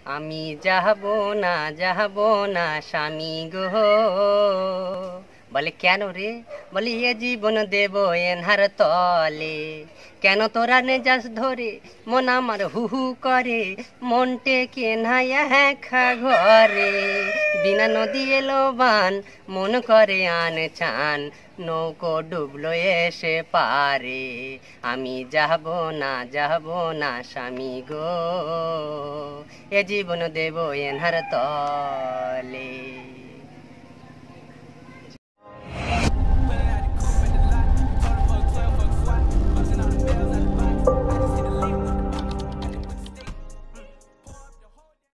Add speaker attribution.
Speaker 1: আমি যাহবো না স্বামী গো। বলে কেন রে? বলি এ জীবন দেব এনহার তলে। কেন তোরা নে যাস ধরে, মন আমার হু হু করে, মনটে কে নাই একা ঘরে। বিনা নদী এলো বান, মন করে আন চান, নৌকো ডুবলো এসে পারে। আমি যাহবো না স্বামী গো, এ জীবন দেব এনহার তলে।